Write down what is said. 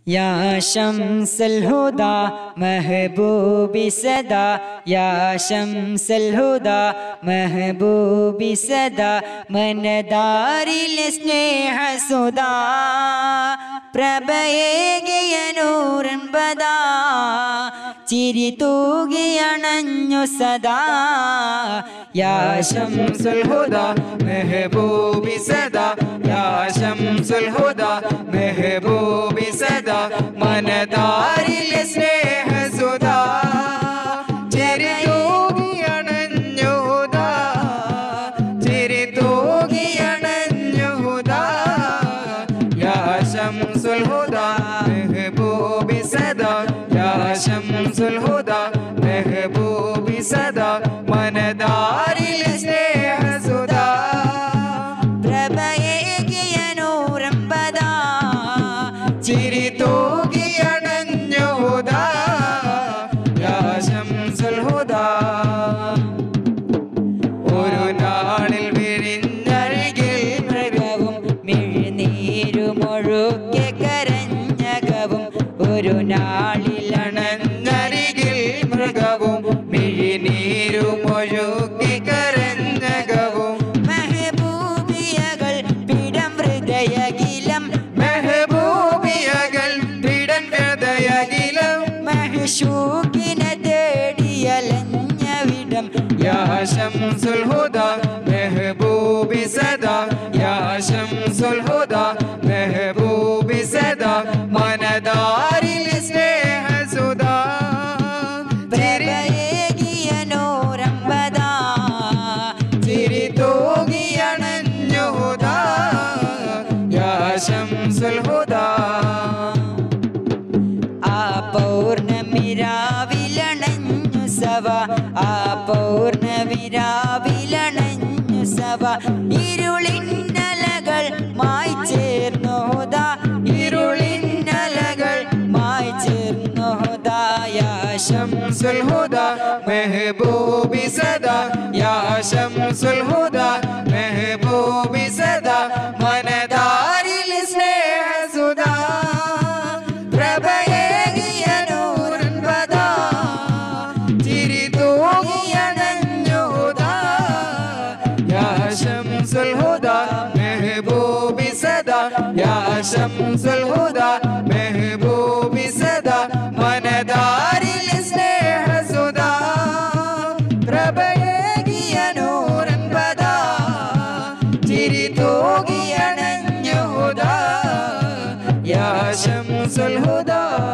या शम्सल हुदा महबूबी सदा या शम्सल हुदा महबूबी सदा मनदारिल स्नेह सुदा പ്രഭയേകിയ നൂറൻ ബദാ ചിരി തൂകിയണഞ്ഞു സദാ യാ ശംസുൽ ഹുദാ മെഹബൂബി സദാ യാ ശംസുൽ ഹുദാ മെഹബൂബി സദാ മനദാരിൽ സ്നേഹ സുധാ ചിരി തൂകിയണഞ്ഞു ഹുദാ ചിരി തൂകിയണഞ്ഞു ഹുദാ യാ ശംസുൽ ഹുദാ മെഹബൂബി സദാ യാ ശംസുൽ ഹുദാ മെഹബൂബി സദാ മനദാരിൽ സ്നേഹ സുധാ പ്രഭയേകിയ നൂറൻ ബദാ ചിരി തൂകിയണഞ്ഞു ഹുദാ യാ ശംസുൽ ഹുദാ ഒരു നാളിൽ വിരിഞ്ഞഴകിൽ മൃഗവും മിഴിനീരുമൊഴുക്കെ കരഞ്ഞകവും ഒരു നാളിൽ അണഞ്ഞരികിൽ മൃഗവും മിഴിനീരുമൊഴുക്കെ കരഞ്ഞകവും മെഹബൂബിയകൾ പിടം ഹൃദയകിലം മെഹബൂബിയകൾ പിടം ഹൃദയകിലം മഹ്ശൂക്കിനെ തേടിയലഞ്ഞ വിടം യാ ശംസുൽ ഹുദാ മെഹബൂബി സദാ യാ ശംസുൽ ഹുദാ മെഹബൂബി സദാ മനദാരിൽ സ്നേഹ സുധാ പ്രഭയേകിയ നൂറൻ ബദാ ചിരി തൂകിയണഞ്ഞു ഹുദാ യാ ശംസുൽ ഹുദാ ആ പൗർണമിരാവിലണഞ്ഞു സവ ആ പൗർണമിരാവിലണഞ്ഞു സവ ഇരുളിന്നലകൾ മായ്ചേർന്നു ഹുദാ ഇരുളിന്നലകൾ മായ്ചേർന്നു ഹുദാ യാ ശംസുൽ ഹുദാ മെഹബൂബി സദാ യാ ശംസുൽ ഹുദാ മെഹബൂബി സദാ മനദാരിൽ സ്നേഹ സുധാ പ്രഭയേകിയ നൂറൻ ബദാ ചിരി തൂകിയണഞ്ഞു ഹുദാ യാ ശംസുൽ ഹുദാ മെഹബൂബി സദാ യാ ശംസുൽ ഹുദാ മെഹബൂബി സദാ മനദാരിൽ സ്നേഹ സുധാ പ്രഭയേകിയ നൂറൻ ബദാ ചിരി തൂകിയണഞ്ഞു ഹുദാ യാ ശംസുൽ ഹുദാ